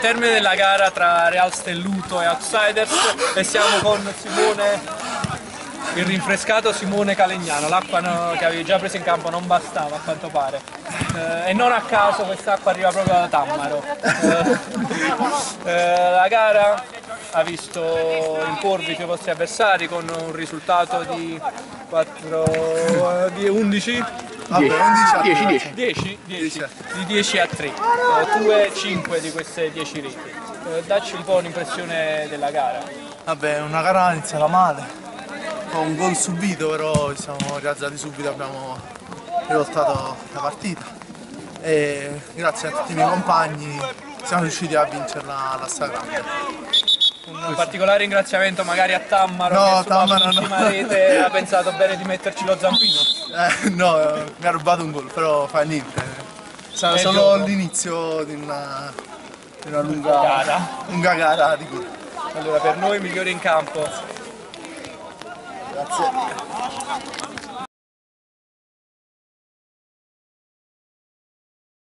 termine della gara tra Real Stelluto e Outsiders e siamo con Simone, il rinfrescato Simone Calegnano. L'acqua che avevi già preso in campo non bastava a quanto pare, e non a caso quest'acqua arriva proprio da Tammaro. La gara ha visto imporvi i tuoi vostri avversari con un risultato di 11? Vabbè, 10 a 3, tu e 5 di queste 10 reti. Dacci un po' un'impressione della gara. Vabbè, una gara iniziata male, con un gol subito, però ci siamo rialzati subito, abbiamo rivoltato la partita e grazie a tutti i miei compagni siamo riusciti a vincerla la stragrande. Un particolare ringraziamento magari a Tammaro, no, che sulla prima rete ha pensato bene di metterci lo zampino. No, mi ha rubato un gol, però fa niente. Solo l'inizio di una lunga gara di gol. Allora, per noi migliore in campo. Grazie.